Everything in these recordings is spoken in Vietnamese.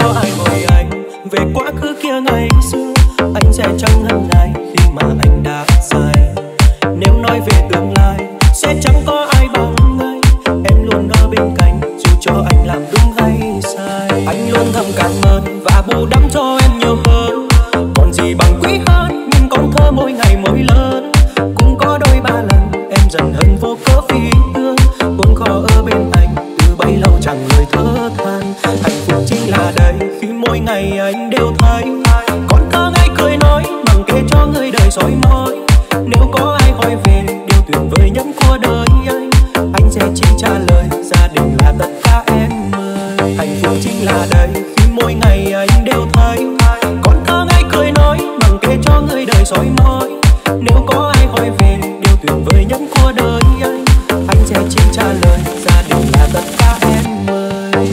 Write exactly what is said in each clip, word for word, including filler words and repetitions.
có ai hỏi anh về quá khứ kia ngày xưa, anh sẽ chẳng hận ngại khi mà anh đã sai. Nếu nói về tương lai sẽ chẳng có ai bằng anh, em luôn ở bên cạnh dù cho anh làm đúng hay sai. Anh luôn thầm cảm ơn và bù đắp cho em nhiều hơn, còn gì bằng quý hơn nhìn con thơ mỗi ngày mỗi lớn. Cũng có đôi ba lần em dần hận vô cớ vì thương, vốn khó ở bên anh từ bấy lâu chẳng lời thở than. Hạnh phúc chính là đây khi mỗi ngày anh đều thấy con thơ ngây cười nói bằng kể cho người đời soi mói. Nếu có ai hỏi về điều tuyệt vời nhất của đời anh, anh sẽ chỉ trả lời gia đình là tất cả em ơi. Hạnh phúc chính là đây khi mỗi ngày anh đều thấy con thơ ngây cười nói bằng kể cho người đời soi mói. Nếu có ai hỏi về điều tuyệt vời nhất của đời anh, anh sẽ chỉ trả lời gia đình là tất cả em ơi.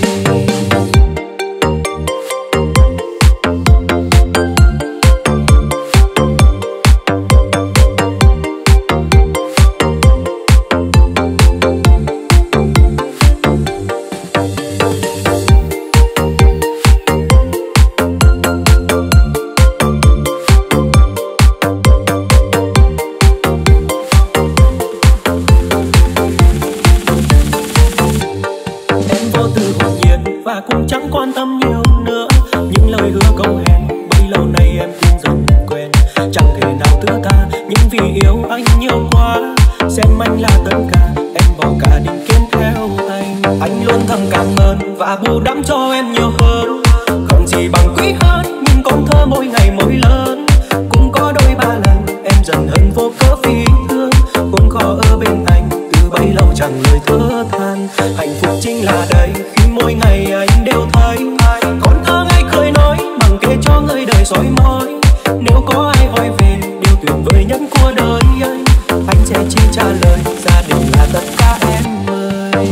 Cũng chẳng quan tâm nhiều nữa những lời hứa câu hẹn bấy lâu nay em cũng dần quen. Chẳng thể nào thứ tha nhưng vì yêu anh nhiều quá, xem anh là tất cả em bỏ cả định kiến theo anh. Anh luôn thầm cảm ơn và bù đắp cho em nhiều hơn, còn gì bằng quý hơn nhưng con thơ mỗi ngày mỗi lớn. Cũng có đôi ba lần em dần hận vô cớ vì thương, vốn khó ở bên anh từ bấy lâu chẳng lời thở than. Hạnh phúc chính là đây khi mỗi ngày anh đều thấy con thơ ngây cười nói bằng kể cho người đời soi mói. Nếu có ai hỏi về điều tuyệt vời nhất của đời anh, anh sẽ chỉ trả lời gia đình là tất cả em ơi.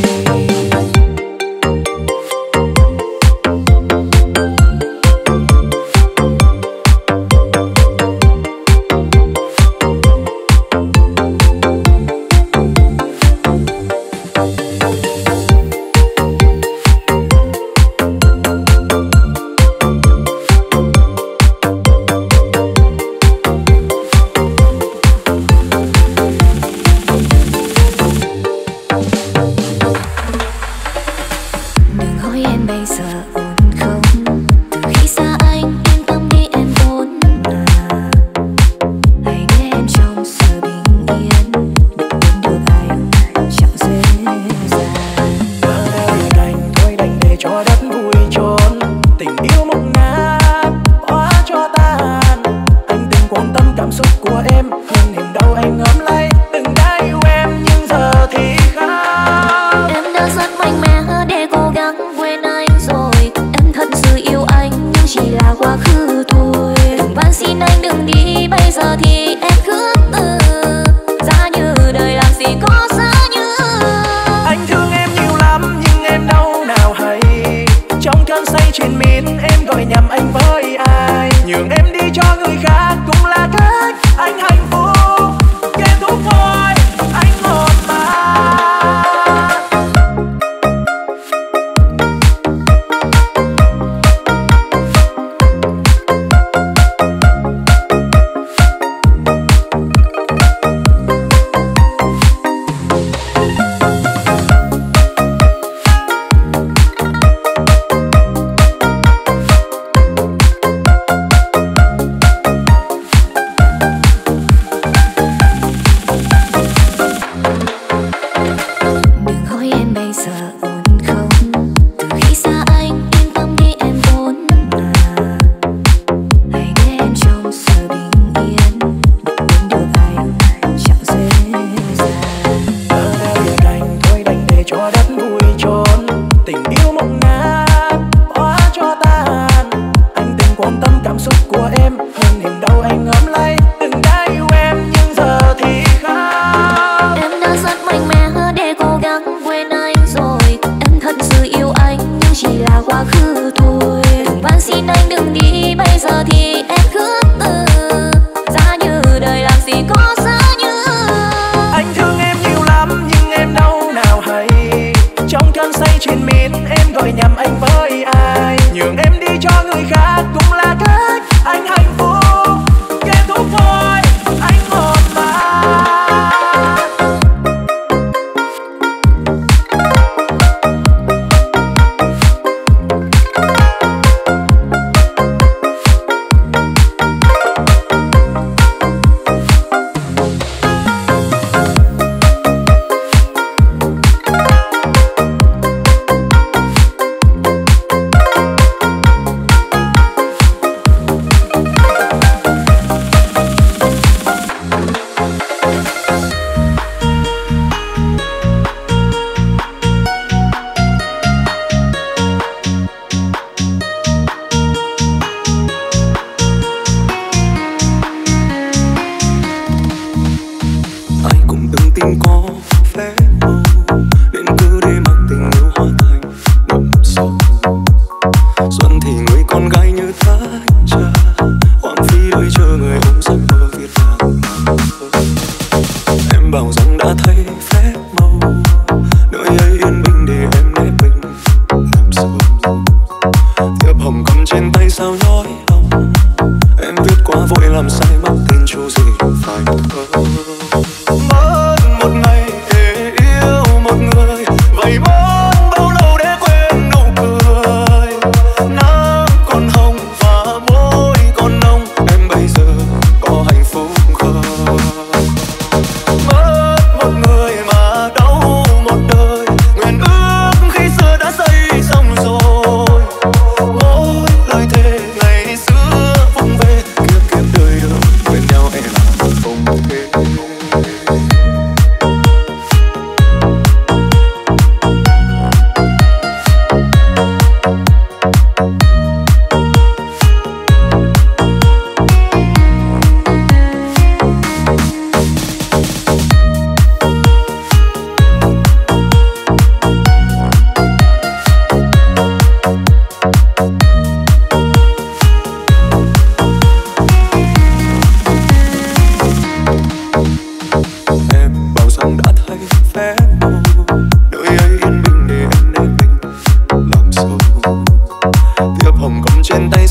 Trong cơn say triền miên em gọi nhầm anh với ai, nhường em đi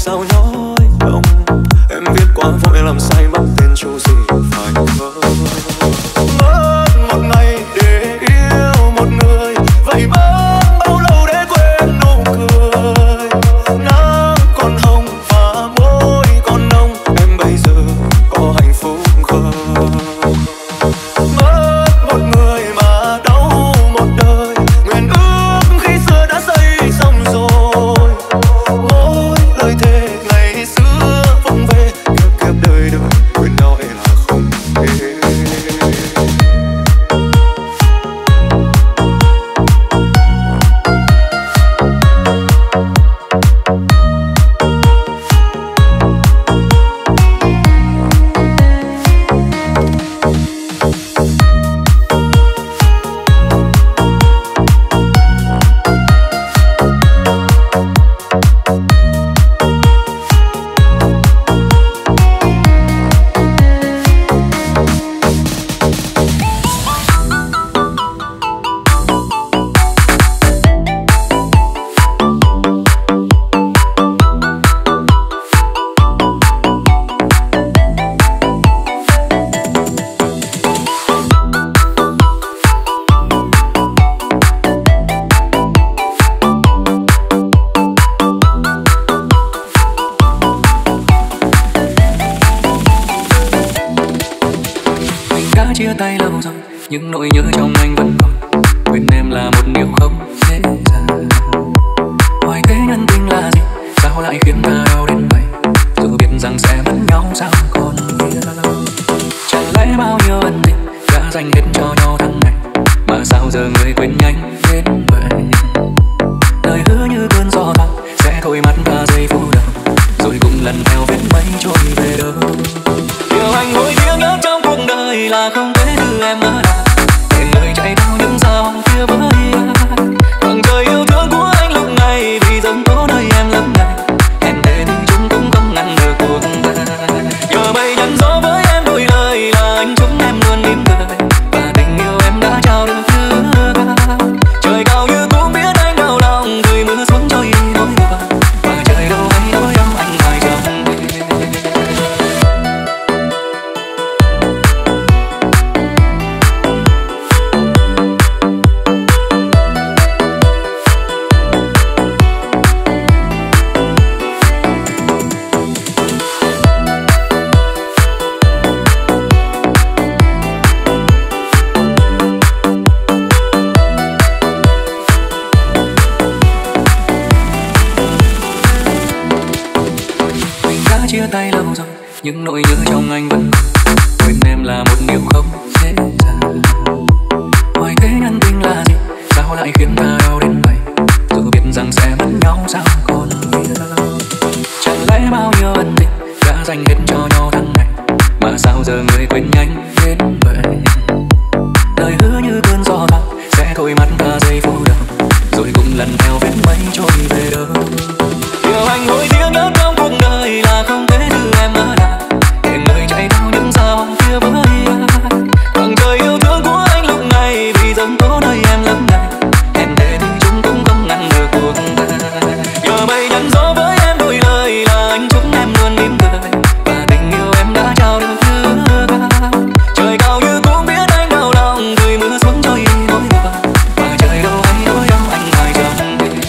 sao nói không. Em viết quá vội làm sai mất tên chú gì phải không. Mất một ngày để yêu một người, vậy mất bao lâu để quên nụ cười. Nắng còn hồng và môi còn nồng, em bây giờ có hạnh phúc không. Mất một người mà đau một đời, nguyện ước khi xưa đã xây xong rồi. Mỗi lời thề ngày xưa vòng về, kiếp kiếp đời đời quên nhau ấy là không thể. Chia tay lâu rồi, nhưng nỗi nhớ trong anh vẫn còn. Quên em là một điều không dễ dàng. Hỏi thế nhân tình là gì, sao lại khiến ta đau đến vậy? Dù biết rằng sẽ mất nhau sao còn biết. Chẳng lẽ bao nhiêu ân tình đã dành hết cho nhau tháng ngày, mà sao giờ người quên nhanh đến vậy? Lời hứa như cơn gió thoảng sẽ thôi mắt ta giây phút đầu, rồi cũng lần theo vết mây trôi về đâu. Điều anh hối tiếc nhất trong cuộc đời là không thể đưa em ở lại, để người chạy theo những sao kia với ai. Khoảng trời yêu thương của anh lúc này vì dâng tố nơi em lắm này, em thề thì chúng cũng không ngăn được cuộc ta. Giờ mây nhắn gió với em đôi lời là anh chúc em luôn mỉm cười, và tình yêu em đã trao được thứ tha. Trời cao như cũng biết anh đau lòng, gửi mưa xuống cho yên nỗi buồn, và trời đâu hay nỗi ấm anh ngoài trong chia tay lâu rồi, nhưng nỗi nhớ trong anh vẫn còn. Quên em là một điều không dễ dàng. Hỏi thế nhân tình là gì, sao lại khiến ta đau đến vậy? Dù biết rằng sẽ mất nhau sao còn biết. Chẳng lẽ bao nhiêu ân tình đã dành hết cho nhau tháng ngày, mà sao giờ người quên nhanh đến vậy? Lời hứa như cơn gió thoảng sẽ thôi mắt ta giây phút đầu, rồi cũng lần theo vết mây trôi về đâu. Điều anh hối tiếc nhất trong cuộc đời là không thể đưa em ở lại, để người chạy theo những sao kia với ai. Khoảng trời yêu thương của anh lúc này vì dâng tố nơi em lắm này, em thề thì chúng cũng không ngăn được cuộc ta. Giờ mây nhắn gió với em đôi lời là anh chúc em luôn mỉm cười, và tình yêu em đã trao được thứ tha. Trời cao như cũng biết anh đau lòng, gửi mưa xuống cho yên nỗi buồn, và trời đâu hay nỗi ấm anh ngoài trong đêm.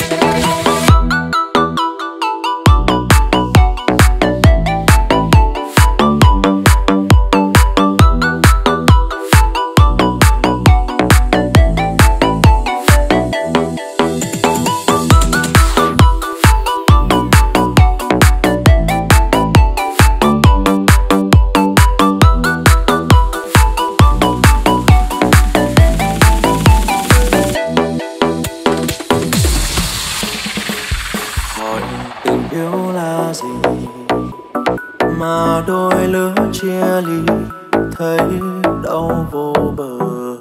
Hỏi tình yêu là gì mà đôi lứa chia ly, thấy đau vô bờ.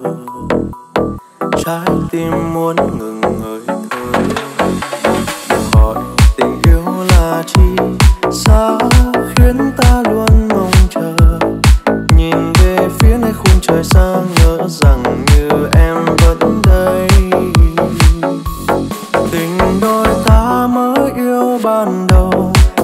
Trái tim muốn ngừng hơi thở. Hỏi tình yêu là chi, sao khiến ta luôn mong chờ. Nhìn về phía nơi khung trời xa, ngỡ rằng như em vẫn đây. Tình đôi ta mới yêu ban đầu,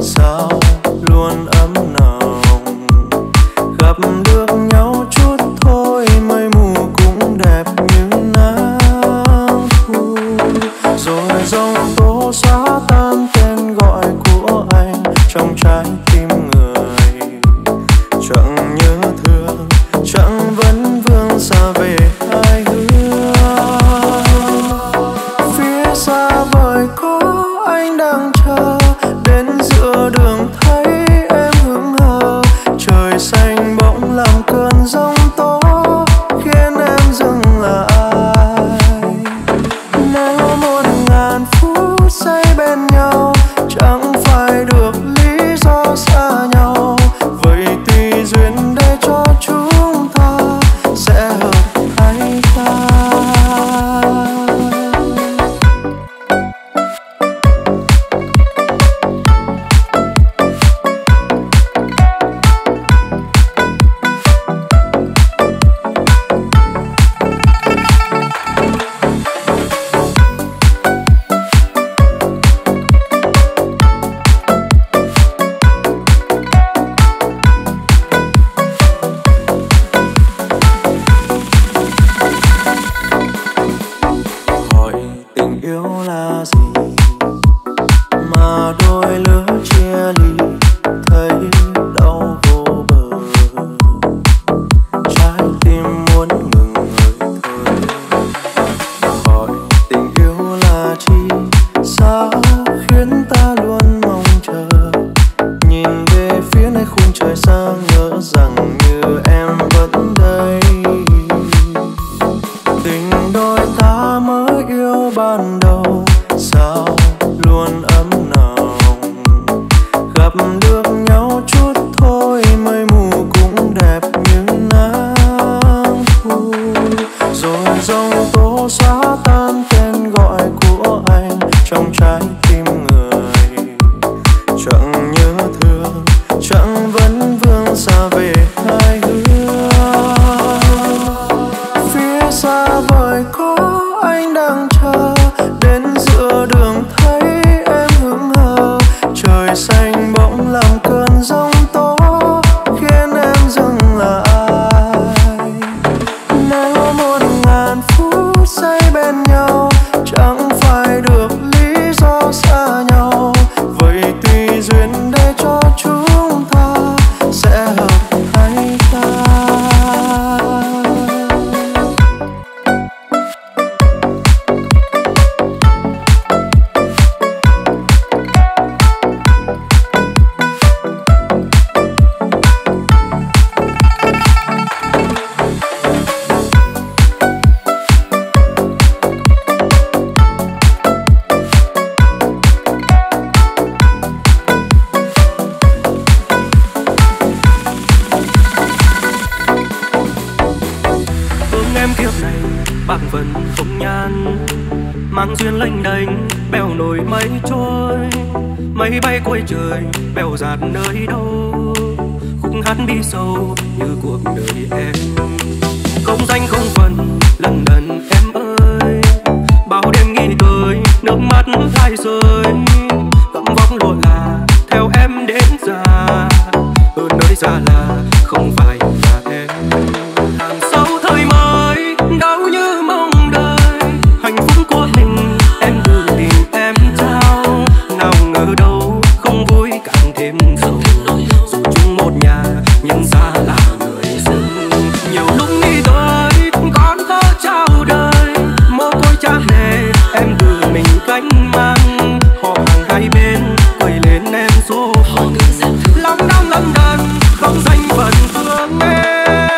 duyên lênh đênh bèo nổi mây trôi, mây bay cuối trời bèo dạt nơi đâu. Khúc hát bi sâu như cuộc đời em, không danh không phận lần lần em ơi. Bao đêm nghĩ tới nước mắt hai rơi, cắm vóc lụa là theo em đến già. Ở nơi xa là không phải là em. Hàng sau thời mới đau như mong đợi, hạnh phúc của mình em tự tìm em trao. Nào ngờ đâu không vui càng thêm sầu, dù chung một nhà nhưng xa là người dân. Nhiều lúc nghĩ tới con thơ chào đời, mồ côi cha mẹ em tự mình cánh mang. Họ hàng hai bên quay lên em số phận, lòng đau lắm đần không danh phận thương em.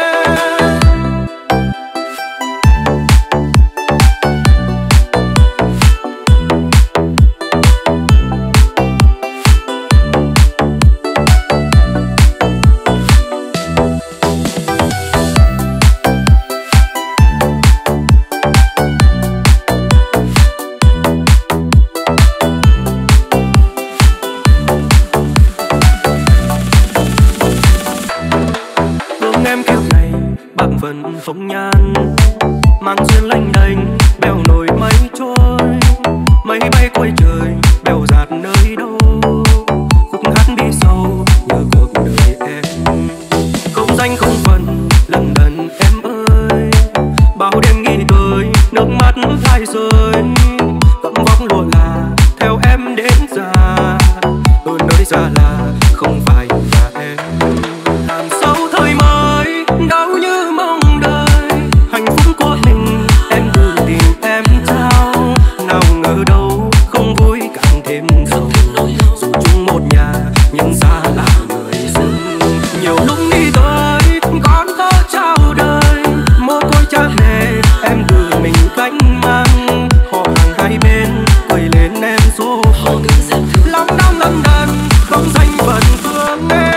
Vẫn phong nhan mang duyên lênh đênh bèo nổi mây trôi, mây bay cuối trời bèo dạt nơi đâu. Khúc hát bi sâu như cuộc đời em, không danh không phận lần lần em ơi. Bao đêm nghĩ tới nước mắt hai rơi, cắm vóc lụa là theo em đến già. Ở nơi xa là không phải là em. Hàng sau thời mới đau như mong đời, hạnh phúc của mình em tự tìm em trao. Nào ngờ đâu không vui càng thêm sầu, dù chung một nhà nhưng xa là người dân. Nhiều lúc nghĩ tới con thơ chào đời, mồ côi cha mẹ em tự mình cánh mang. Họ hàng hai bên quay lên em số phận, lòng đau lắm đần không danh phận thương em.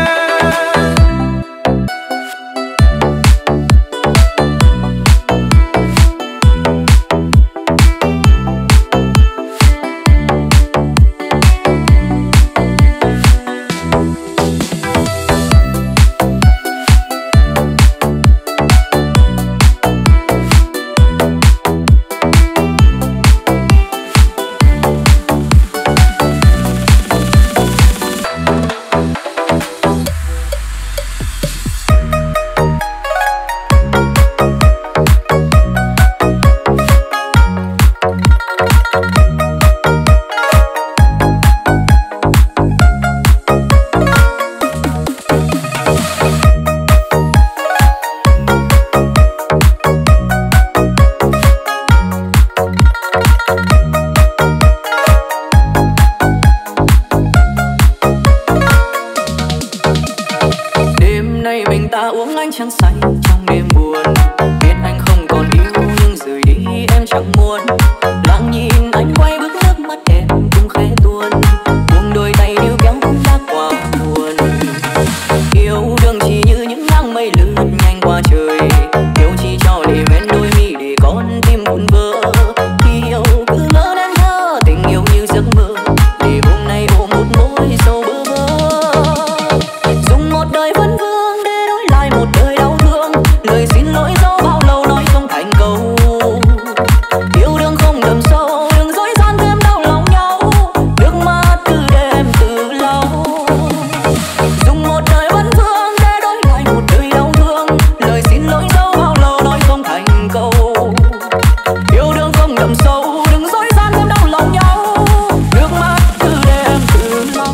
Trăng say trong đêm buồn, biết anh không còn yêu nhưng rời đi em chẳng muốn. Lặng nhìn anh quay bước nước mắt em cũng khẽ tuôn, buông đôi tay níu kéo cũng đã qua buồn. Yêu đương chỉ như những nắng mây lướt nhanh qua trời, yêu chỉ cho để ven đôi mi để con tim buồn vỡ. Khi yêu cứ ngỡ nên thơ tình yêu như giấc mơ, để hôm nay ôm một mối sâu bơ vơ. Dùng một đời vấn vương để đổi lại một đời đau thương, lời xin lỗi dẫu bao lâu nói không thành câu. Yêu đương không đậm sâu, đừng dối gian thêm đau lòng nhau, nước mắt cứ để em tự lau. Dùng một đời vấn vương để đổi lại một đời đau thương, lời xin lỗi dẫu bao lâu nói không thành câu. Yêu đương không đậm sâu, đừng dối gian thêm đau lòng nhau, nước mắt cứ để em tự lau.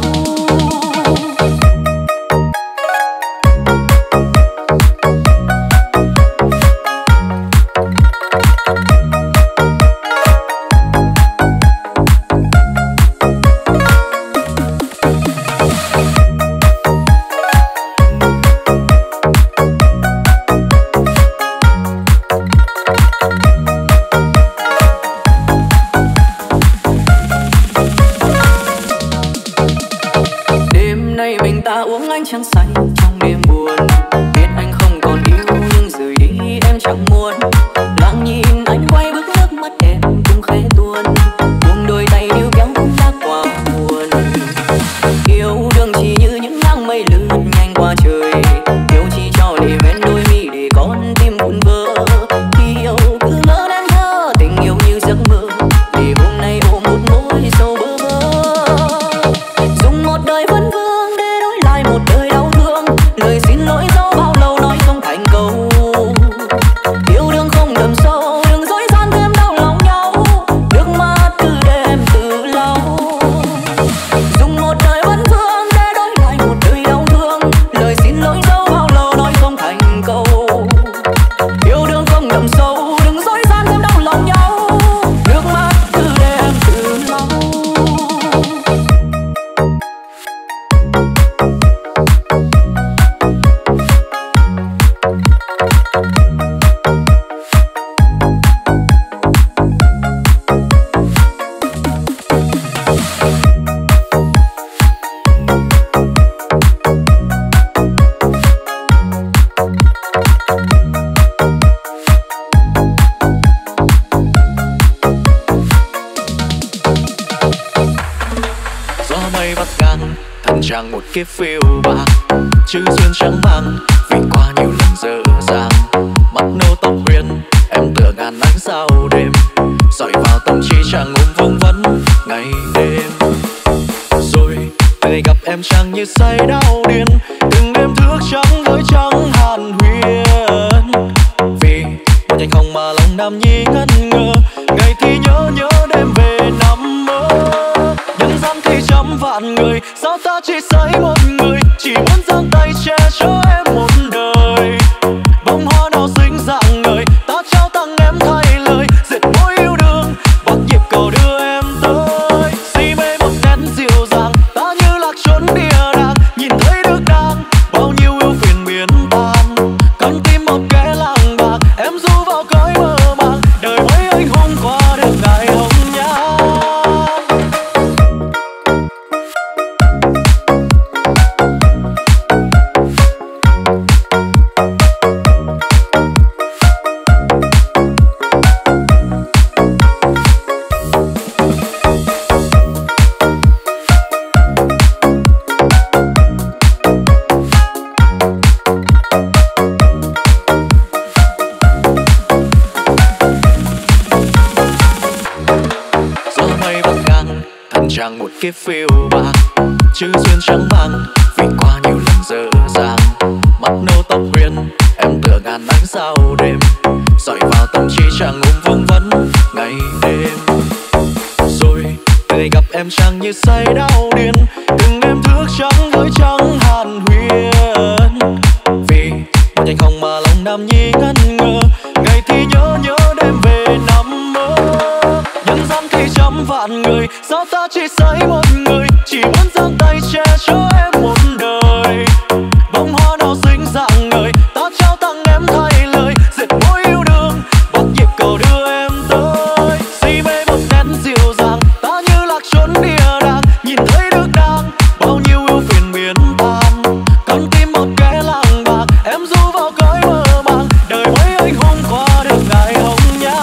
Đêm nay mình ta uống ánh trăng say trong đêm buồn, biết anh không còn yêu nhưng rời đi em chẳng muốn. Lặng nhìn anh quay bước nước mắt em cũng khẽ tuôn, mây vắt ngang thân trang một kiếp phiêu bạc, chữ duyên trắng mang vì qua nhiều lần dở dàng. Mắt nâu tóc huyền em tựa ngàn ánh sao đêm, dọi vào tâm trí chẳng ôm vương vấn ngày đêm. Rồi từ ngày gặp em chẳng như say đau điên, từng đêm thức trắng với trắng hàn huyền. Vì một nhành hồng mà lòng nam nhi ngẩn ngơ, ngày thì nhớ nhớ đêm về nằm mơ. Nhân gian thì trăm vạn người, sao ta chỉ thấy một người, chỉ muốn giang tay che cho em một đời. Bông hoa nào xinh dạng người, ta trao tặng em thay lời, dệt mối yêu đương bắt nhịp cầu đưa em tới. Si mê một nét dịu dàng, ta như lạc trốn địa đàng, nhìn thấy được đang bao nhiêu ưu phiền biến tan. Con tim một kẻ làng bạc, em du vào cõi mơ màng, đời mấy anh hùng qua được ngày hồng nhan. Chẳng một kiếp phiêu bạc, chữ duyên trắng mang vì qua nhiều lần dở dàng. Mắt nâu tóc huyền em tựa ngàn ánh sao đêm, dọi vào tâm trí chẳng ôm vương vấn ngày đêm. Rồi từ ngày gặp em chẳng như say đau điên, từng đêm thức trắng với trắng hàn huyền. Vì một nhành hồng mà lòng nam nhi ngẩn ngơ, ngày thì nhớ nhớ đêm về nằm mơ. Nhân gian thì trăm vạn người, sao ta chỉ thấy một người, chỉ muốn giang tay che cho em một đời. Bông hoa nào xinh dạng người, ta trao tặng em thay lời, dệt mối yêu đương bắt nhịp cầu đưa em tới. Si mê một nét dịu dàng, ta như lạc trốn địa đàng, nhìn thấy được đang bao nhiêu ưu phiền biến tan. Con tim một kẻ làng bạc, em du vào cõi mơ màng, đời mấy anh hùng qua được ngày hồng nhan.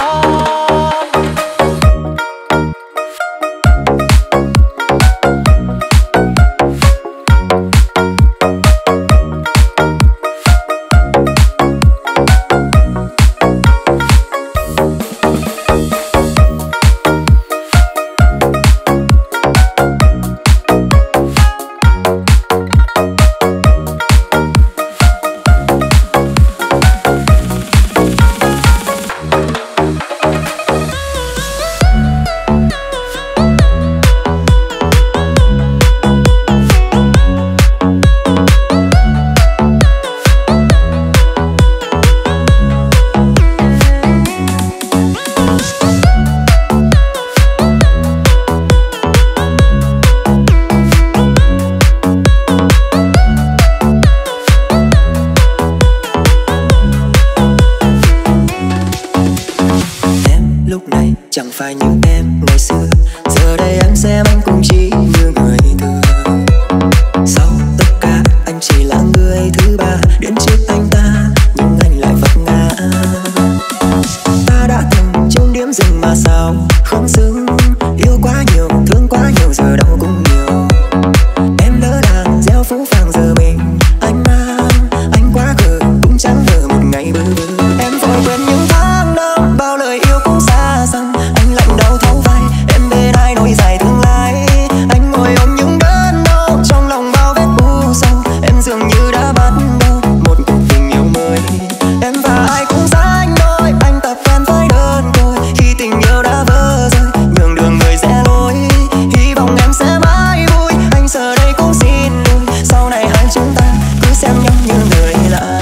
Chẳng phải như em ngày xưa, giờ đây em xem anh cũng chỉ như người thường. Sau tất cả anh chỉ là người thứ ba, đến trước anh ta nhưng anh lại vấp ngã. Ta đã từng chung điểm dừng mà sao không xứng, yêu quá nhiều thương quá nhiều giờ đâu cũng nhiều. Em lỡ đàn gieo phũ phàng giờ mình anh mang, anh quá khờ cũng chẳng ngờ một ngày bơ vơ. Em vội quên những tháng năm bao lời yêu cũng xa xăm, anh lạnh đau thấu vai em bên ai nỗi dài tương lai. Anh ngồi ôm những đớn đau trong lòng bao vết u sâu, em dường như đã bắt đầu một cuộc tình yêu mới. Em và ai cũng sánh đôi, anh tập quen với đơn côi khi tình yêu đã vỡ rơi, nhường đường người rẽ lối. Hy vọng em sẽ mãi vui, anh giờ đây cũng xin lỗi, sau này hai chúng ta cứ xem nhau như người lạ.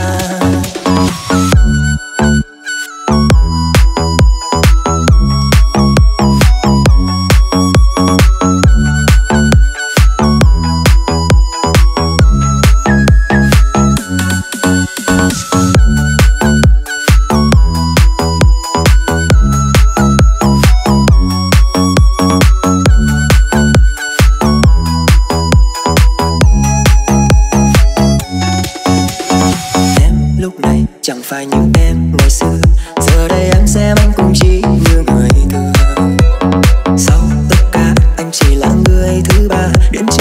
Chẳng phải như em ngày xưa, giờ đây em xem anh cũng chỉ như người thường. Sau tất cả anh chỉ là người thứ ba, đến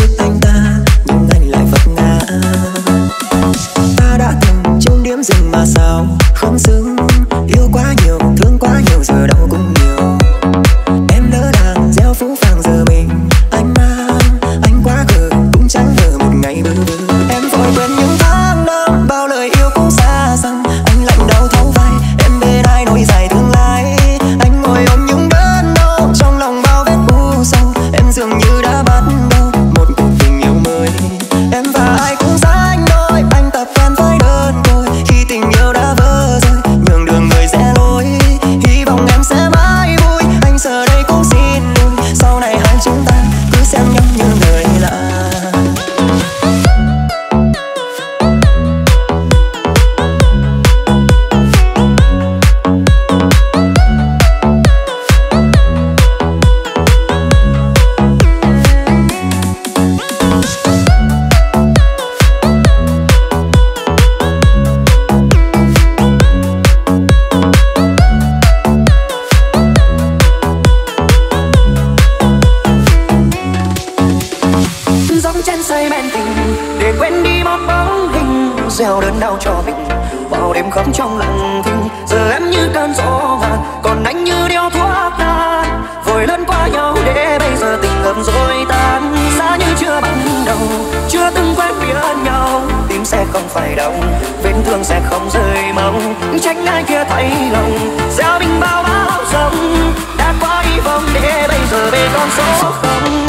dẫm chân say men tình để quên đi một bóng hình gieo đớn đau cho mình bao đêm khóc trong lặng thinh. Giờ em như cơn gió ngàn còn anh như điếu thuốc tan vội lướt qua nhau để bây giờ tình ngầm rồi tan. Giá như chưa ban đầu chưa từng quen biết nhau tim sẽ không phải đau vết thương sẽ không rơi mau tránh ai kia thấy lòng gieo mình bao bão giông đã quá hy vọng để bây giờ về con số không.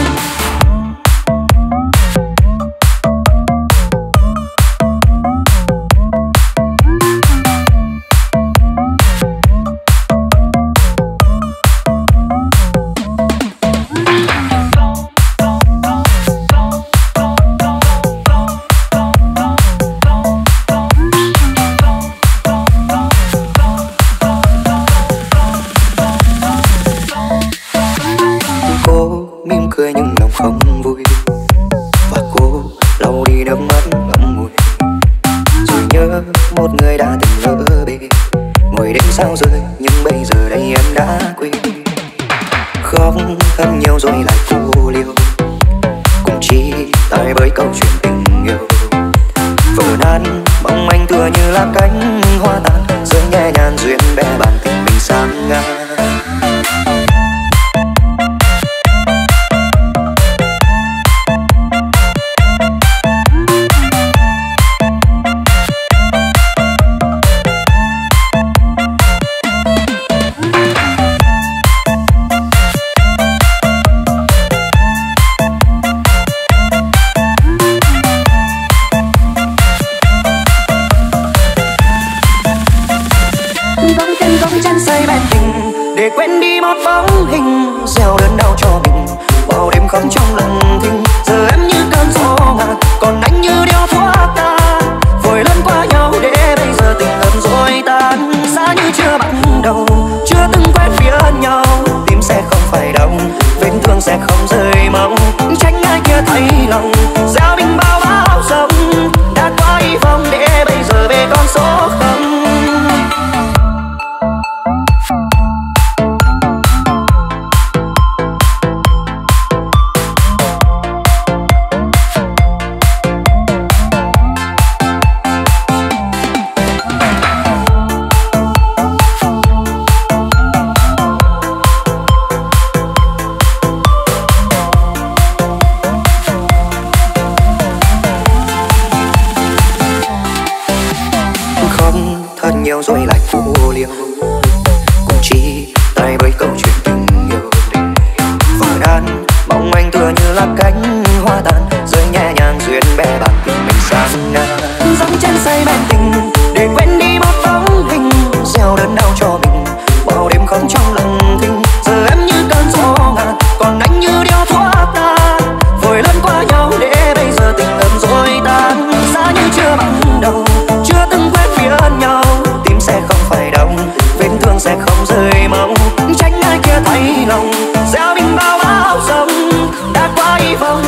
Sao rơi nhưng bây giờ đây em đã quên. Khóc thật nhiều rồi lại cô liêu cũng chỉ tại bởi câu chuyện tình yêu vỡ nan mong anh tựa như là cánh hoa tàn rơi nhẹ nhàng duyên bé bàn tình mình sang ngang. Để quên đi một bóng hình gieo đớn đau cho mình bao đêm khóc trong lặng thinh. Giờ em như cơn gió ngàn còn anh như điếu thuốc tan vội lướt qua nhau để bây giờ tình ngầm rồi tan. Giá như chưa ban đầu chưa từng quen biết nhau tim sẽ không phải đau vết thương sẽ không rơi mau tránh ai kia thấy lòng gieo mình bao bão giông đã quá hy vọng để bây giờ về con số không. Nhiều rồi lại cô liêu cũng chỉ tại bởi câu chuyện tình yêu vỡ đan mong anh tựa như là cánh hoa tàn rơi nhẹ nhàng duyên bé bàn tình mình sang ngang. Dẫm chân say men tình để quên đi một bóng hình gieo đớn đau cho mình bao đêm khóc trong lặng thinh. Giờ em như cơn gió ngàn còn anh như điếu thuốc tan vội lướt qua nhau để bây giờ tình ngầm rồi tan. Giá như chưa ban đầu chưa từng quen biết nhau tim sẽ không phải đau vết thương sẽ không rơi mau tránh ai kia thấy lòng gieo mình bao bão giông đã quá hy vọng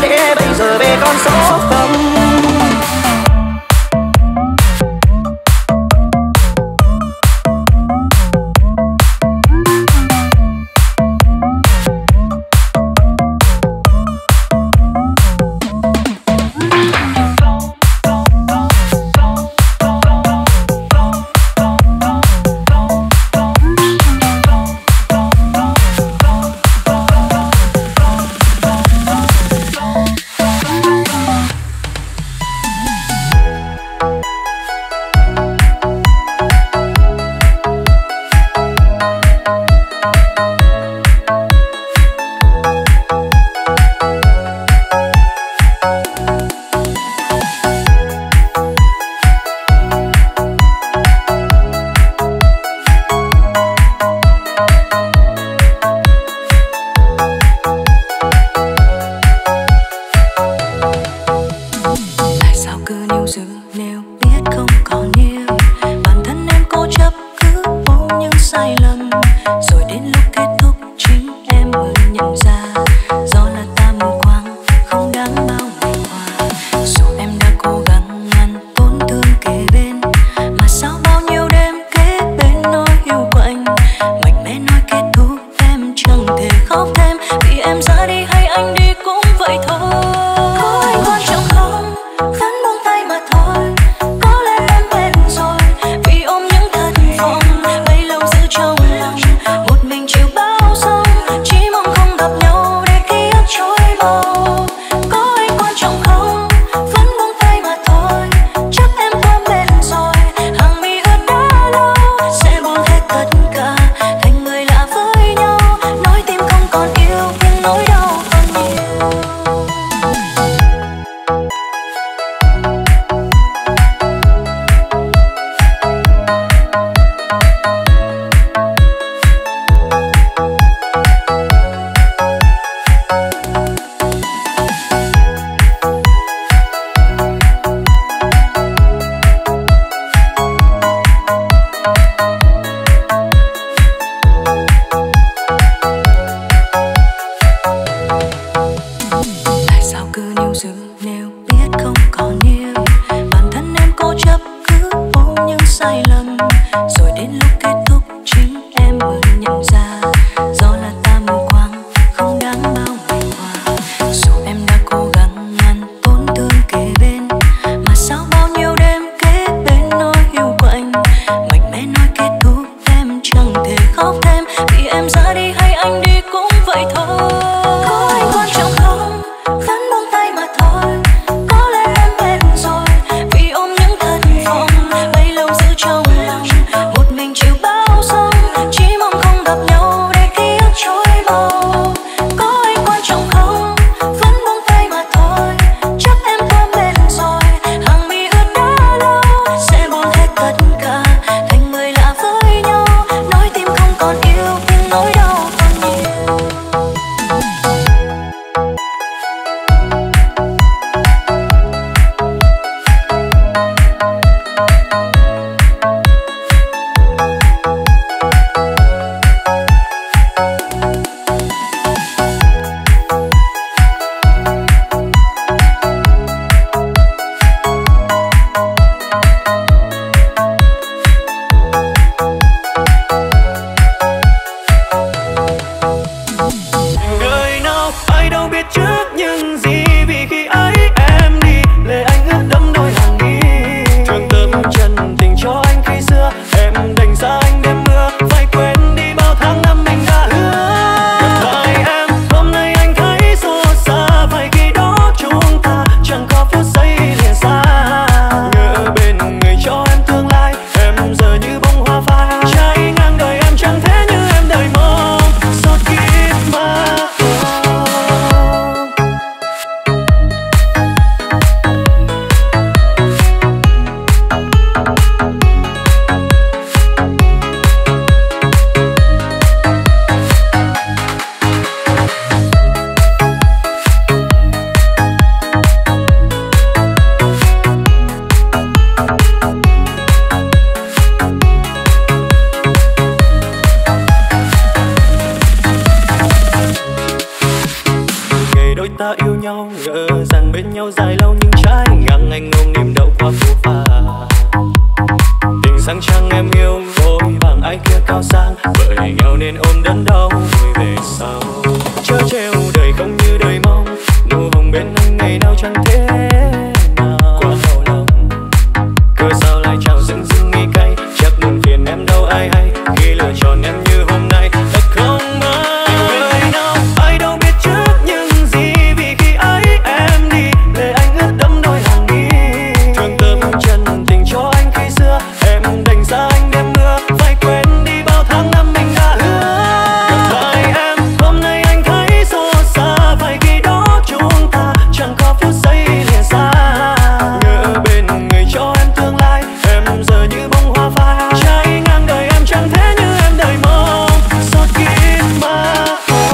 nhau, ngỡ rằng bên nhau dài lâu nhưng trái ngang anh ôm niềm đau qua phố phà. Tình sang trang em yêu vội vàng ai kia cao sang, bởi nhau nên ôm đớn đau vui về sau. Chớ trêu đời không như đời mong, nụ hồng bên anh ngày nào chẳng thế nào. Quá đau lòng, cớ sao lại trao dưng dưng nghi cay, chắc buồn phiền em đâu ai hay khi lựa chọn em như hôm nay. Thật không mơ người nào ai đâu biết trước những gì, vì khi ấy em đi lệ anh ướt đẫm đôi hàng mi. Thương tâm chân tình cho anh khi xưa, em đành xa anh đêm mưa, phải quên đi bao tháng năm mình đã hứa. Gặp lại em hôm nay anh thấy xót xa, phải khi đó chúng ta chẳng có phút giây lìa xa. Ngỡ bên người cho em tương lai, em giờ như bông hoa phai, trái ngang đời em chẳng thế như em đời mong. Xót kiếp mà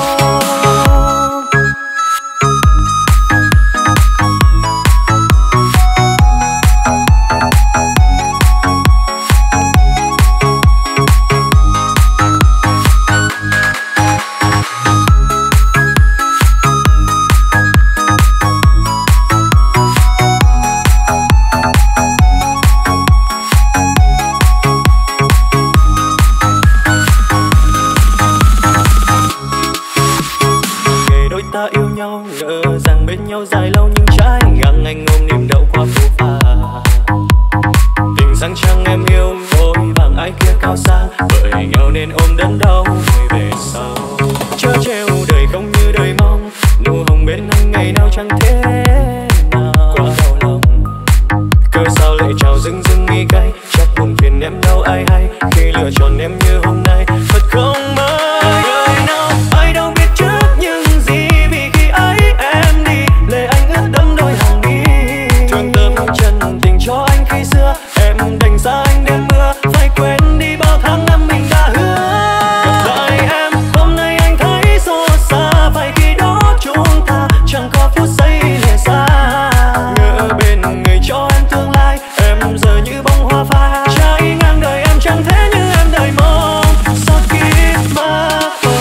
đôi ta yêu nhau, ngỡ rằng bên nhau dài lâu nhưng trái ngang anh ôm niềm đau qua phố phà. Tình sang trang em yêu vội vàng ai kia cao sang, bởi nhau nên ôm đớn đau vui về sau. Chớ trêu đời không như đời mong, nụ hồng bên anh ngày nào chẳng thế nào. Quá đau lòng, cớ sao lại trao dưng dưng nghi cay, chắc buồn phiền em đâu ai hay khi lựa chọn em như hôm nay. Thật không mơ người nào ai đâu biết trước những gì, vì khi ấy em đi lệ anh ướt đẫm đôi hàng mi. Thương tâm chân tình cho anh khi xưa, em đành xa anh đêm mưa, phải quên đi bao tháng năm mình đã hứa. Gặp lại em hôm nay anh thấy xót xa, phải khi đó chúng ta chẳng có phút giây lìa xa. Ngỡ bên người cho em tương lai, em giờ như bông hoa phai, trái ngang đời em chẳng thế như em đời mong. Xót kiếp mà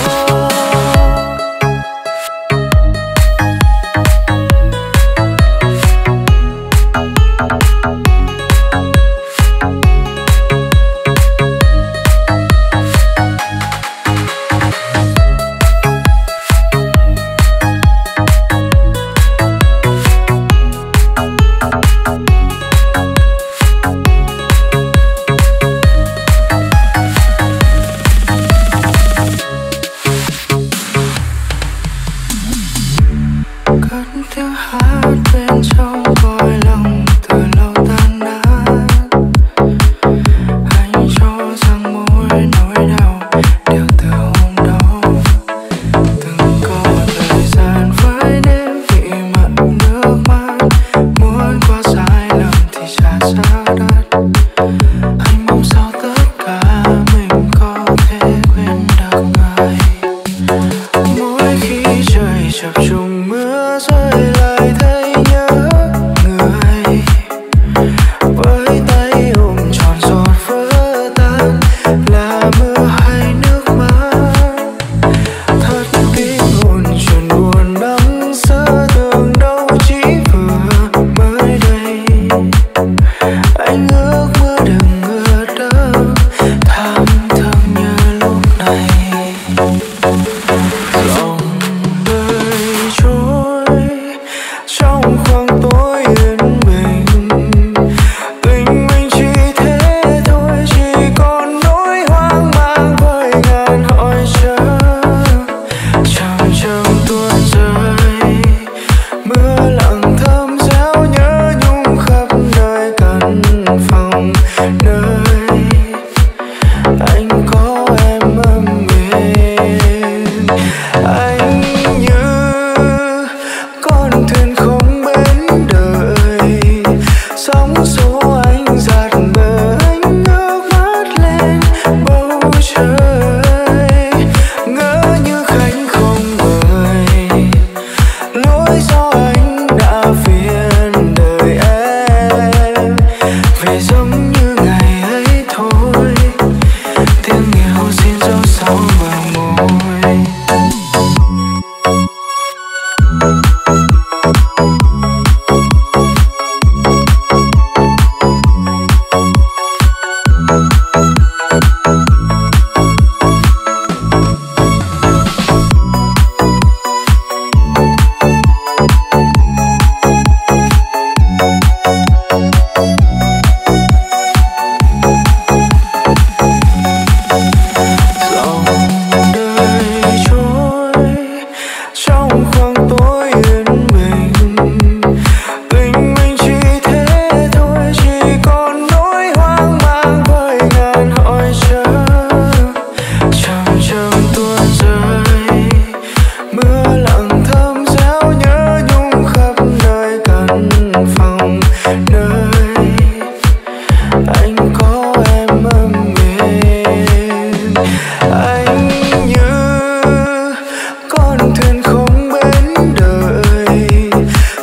cất tiếng hát bên trong cõi lòng từ lâu tan nát. Anh cho rằng mỗi nỗi đau đều từ hôm đó, từng có thời gian với đêm bị mặn nước mắt, muốn qua sai lầm thì trả giá đắt. Anh mong sao tất cả mình có thể quên được người. Mỗi khi trời chập trùng mưa rơi lại thấy nhớ người,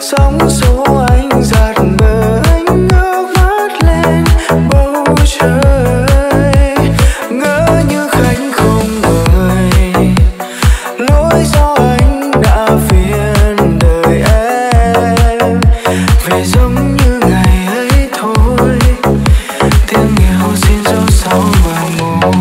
sóng xô anh giặt bờ anh ngước mắt lên bầu trời, ngỡ như khách không mời, lỗi do anh đã phiền đời em, về giống như ngày ấy thôi, tiếng yêu xin dấu sau bờ môi.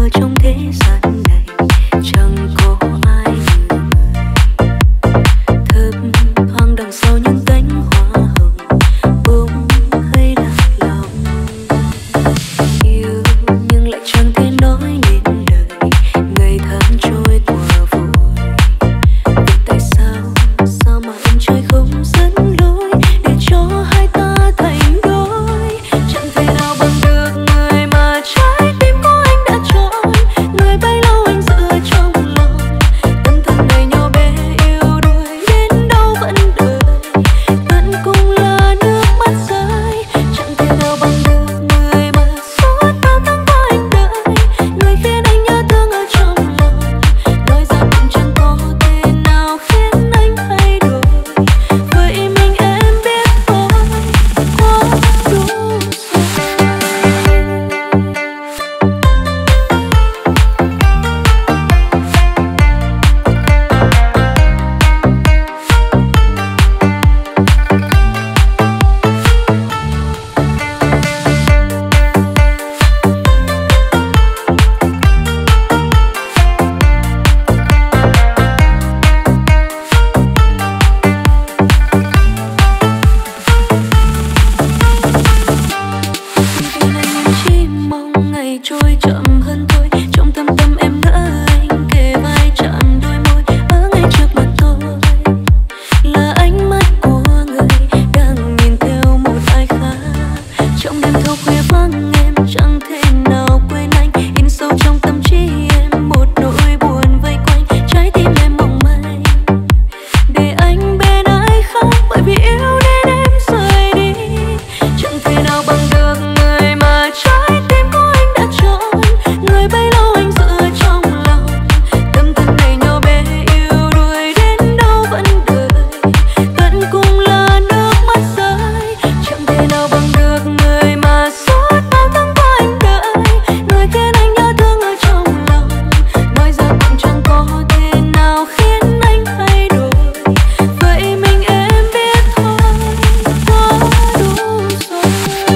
ở trong thế gian này chẳng có ai như người. Thấp thoáng đằng sau những cánh hoa hồng bỗng hay lạc lòng. Yêu nhưng lại chẳng thể nói nên lời, ngày tháng trôi qua vội. Vậy tại sao sao mà anh trời không dẫn lối để cho hai ta thành đôi? Chẳng thể nào bằng được người mà trái tim của anh đã chọn, người bấy lâu anh giữ ở trong lòng. Tâm thần đầy nhỏ bé yêu đuổi đến đâu vẫn đợi, tận cùng là nước mắt rơi. Chẳng thể nào bằng được người mà suốt bao tháng qua anh đợi, người khiến anh nhớ thương ở trong lòng. Nói ra cũng chẳng có thể nào khiến anh thay đổi. Vậy mình em biết thôi, quá đủ rồi. Vì này em chỉ mong ngày trôi chậm hơn thôi. Trong thâm tâm em đỡ anh kề vai chạm đôi môi ở ngay trước mặt tôi. Là ánh mắt của người đang nhìn theo một ai khác. Trong đêm thâu khuya vắng em chẳng thể nào quên anh. In sâu trong tâm trí em một nỗi buồn vây quanh trái tim em mong manh. Để anh bên ai khác bởi vì yêu nên em rời đi. Chẳng thể nào bằng được người mà trái tim của anh đã chọn, người bấy lâu anh giữ ở trong lòng. Tâm thần này nhỏ bé yêu đuổi đến đâu vẫn đợi, tận cùng là nước mắt rơi. Chẳng thể nào bằng được người mà suốt bao tháng qua anh đợi, người khiến anh nhớ thương ở trong lòng. Nói ra cũng chẳng có thể nào khiến anh thay đổi. Vậy mình em biết thôi, quá đủ rồi.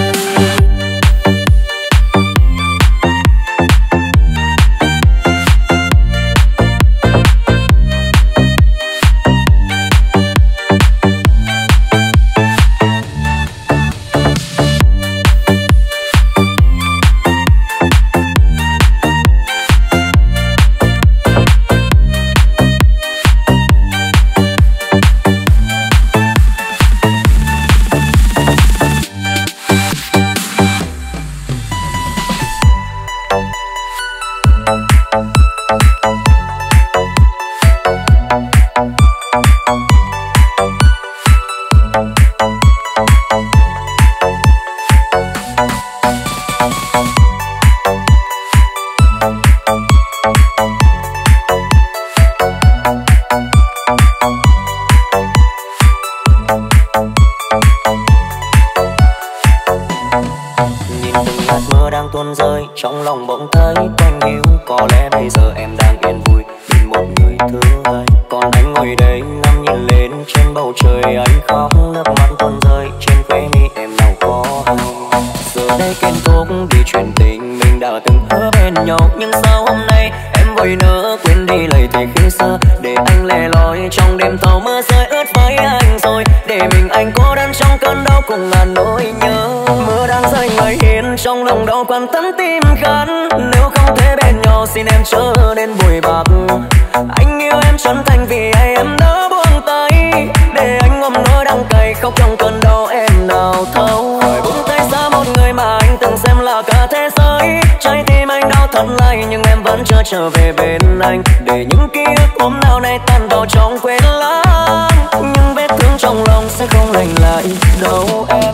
Nhìn từng hạt mưa đang tuôn rơi, trong lòng bỗng thấy quanh hiu. Có lẽ bây giờ em đang yên vui bên một người thứ hai. Còn anh ngồi đây ngắm nhìn lên trên bầu trời, anh khóc nước mắt tuôn rơi trên khóe mi em nào có hay. Giờ đây kết thúc đi chuyện tình mình đã từng hứa bên nhau, nhưng sao hôm nay em vội nỡ quên đi lời thề khi xưa. Để anh lẻ loi trong đêm thâu mưa rơi ướt với anh rồi, để mình anh cô đơn trong cơn đau cùng ngàn nỗi nhớ. Mưa đang rơi ngoài hiên trong lòng đau quặn thắt tim khăn. Nếu không thể bên nhau xin em chớ nên bụi bạc. Anh yêu em chân thành vì ai em đã buông tay, để anh ôm nỗi đắng cay khóc trong cơn đau em nào thấu. Rồi buông tay xa một người mà anh từng xem là cả thế giới. Trái tim anh đau thắt lại nhưng em vẫn chưa trở về bên anh, để những ký ức hôm nào nay tan vào trong quên lãng. Nhưng vết thương trong lòng sẽ không lành lại đâu em.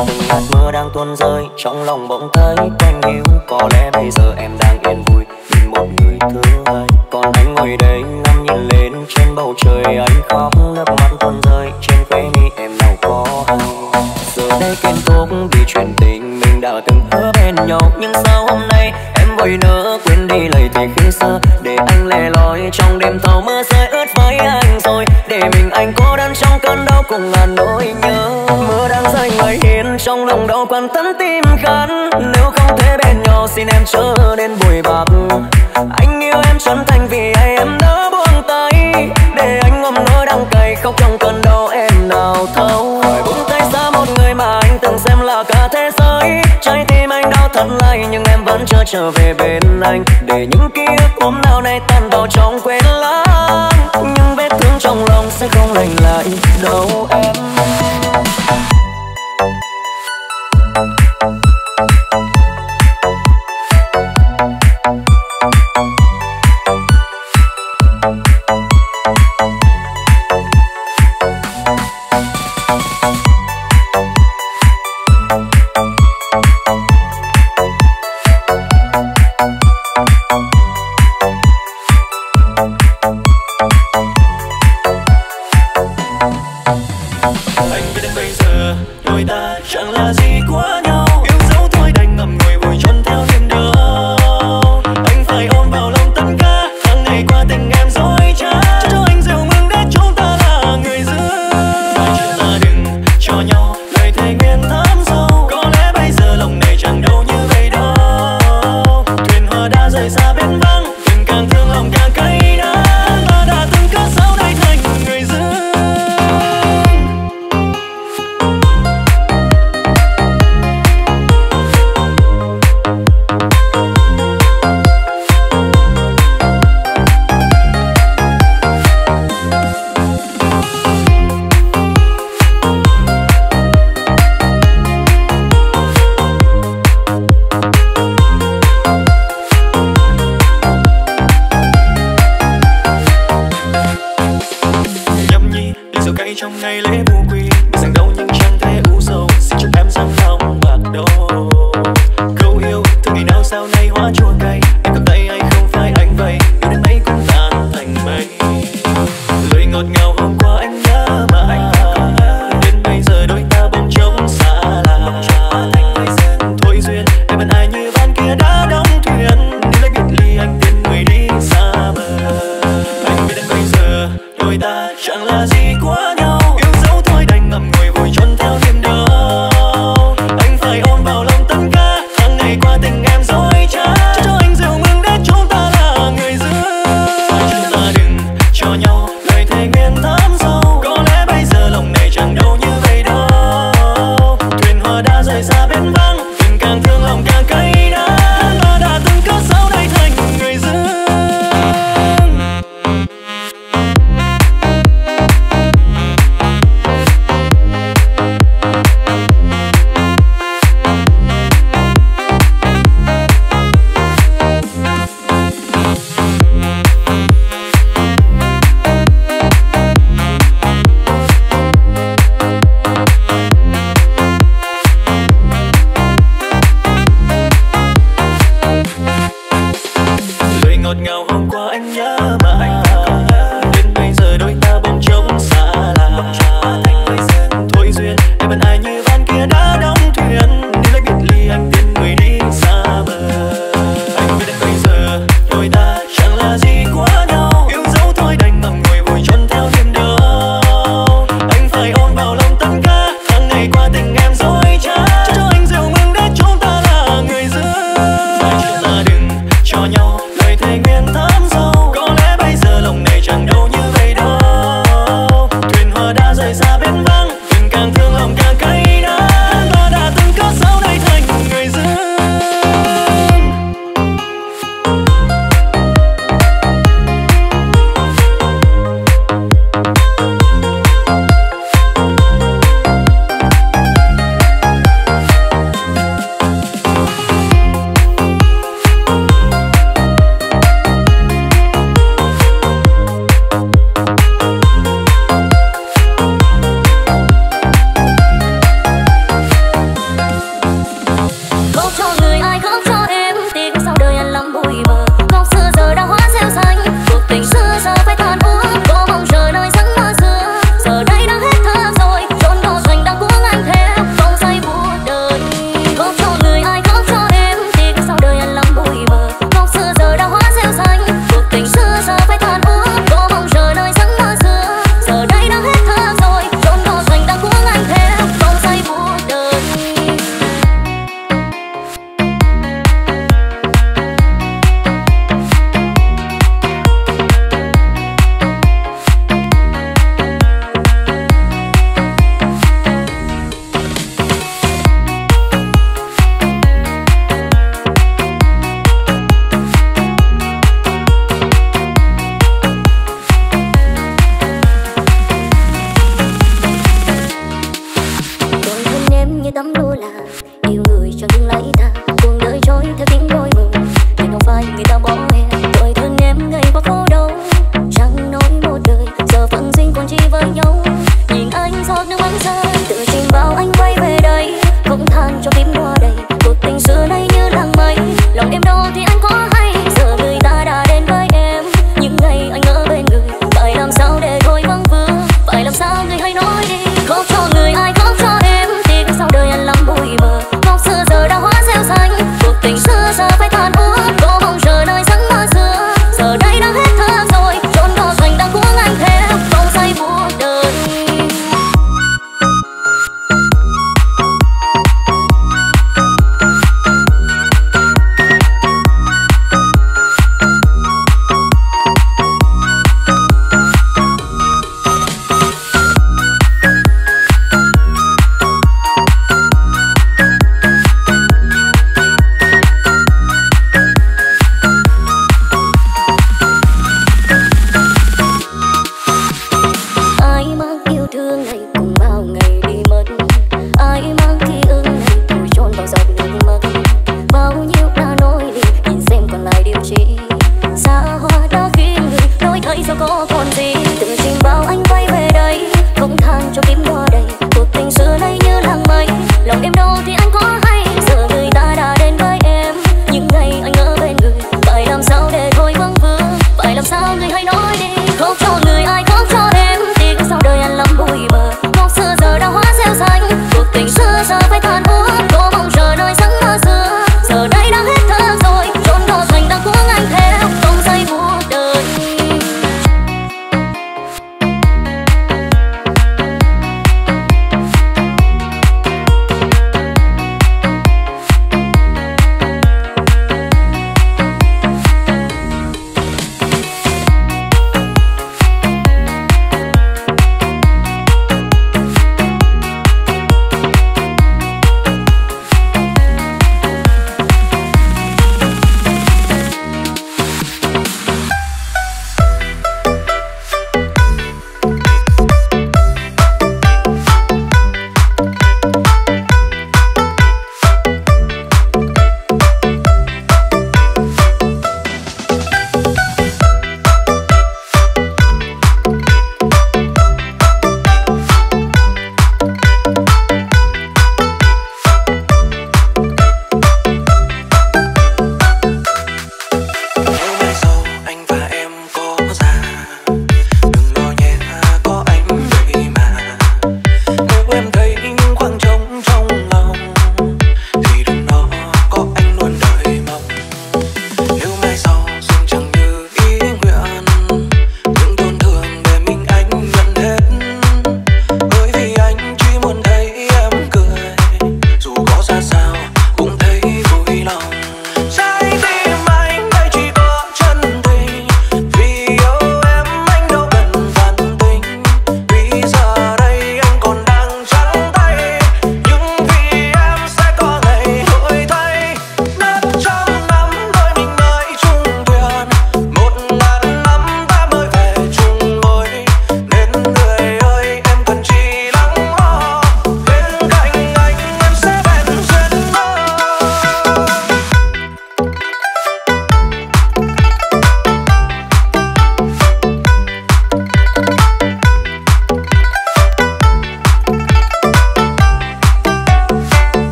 Tuôn rơi trong lòng bỗng thấy quanh hiu. Có lẽ bây giờ em đang yên vui bên một người thứ hai. Còn anh ngồi đây ngắm nhìn lên trên bầu trời, anh khóc nước mắt tuôn rơi trên khóe mi em nào có hay. Giờ đây kết thúc vì chuyện tình mình đã từng hứa bên nhau, nhưng sao hôm nay em vội nỡ quên đi lời thề khi xưa, để anh lẻ loi trong đêm thâu mưa rơi ướt với anh rồi, để mình anh cô đơn trong cơn đau cùng ngàn nỗi nhớ. Mưa đang rơi ngoài hiên trong lòng đau quặn thắt tim khăn, nếu không thể bên nhau xin em chớ nên bụi bặm. Anh yêu em chân thành vì ai em đã buông tay, để anh ôm nỗi đắng cay khóc trong cơn đau em nào thấu. Phải buông tay xa một người mà anh từng xem là cả thế giới, trái tim anh đau thật lay nhưng em vẫn chưa trở về bên anh, để những ký ức hôm nào nay tan vào trong quên lãng, nhưng vết thương trong lòng sẽ không lành lại đâu em.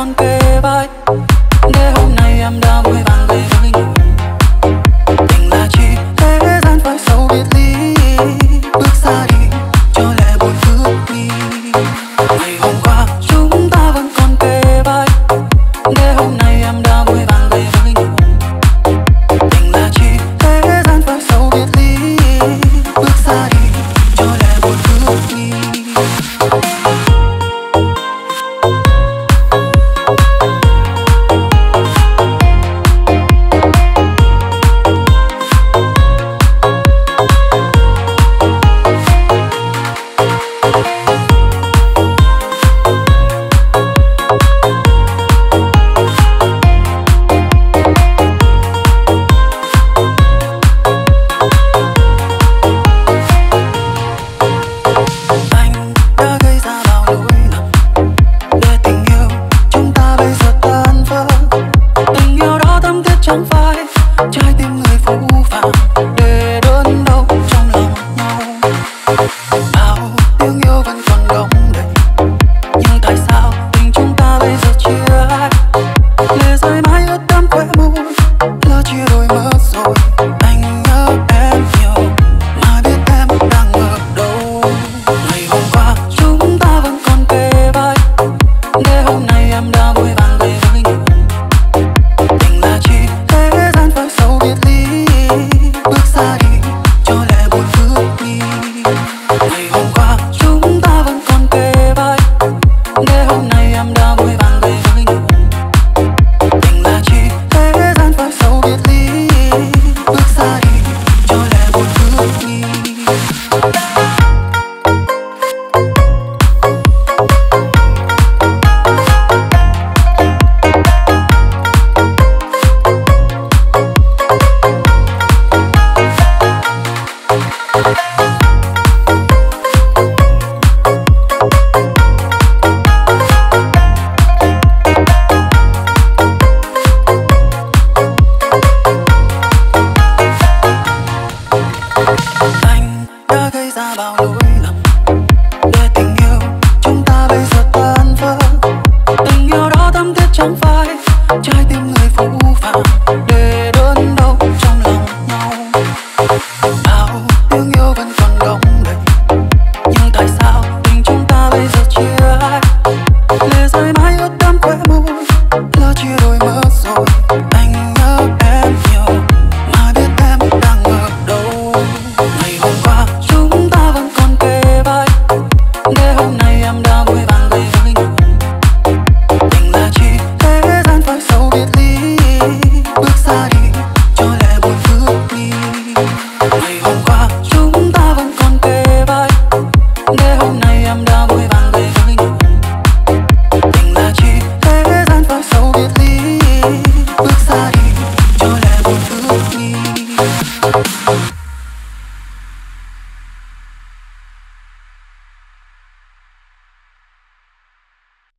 còn kề vai, để hôm nay em đã vội vàng về với người. Tình là chi thế gian phải sâu biệt ly, bước xa đi cho lẽ buồn bước đi. Ngày hôm qua chúng ta vẫn còn kề vai, để hôm nay em đã vội vàng về với người. Tình là chi thế gian phải sâu biệt ly, bước xa đi cho lẽ buồn bước đi. Lỡ chia đôi mất rồi anh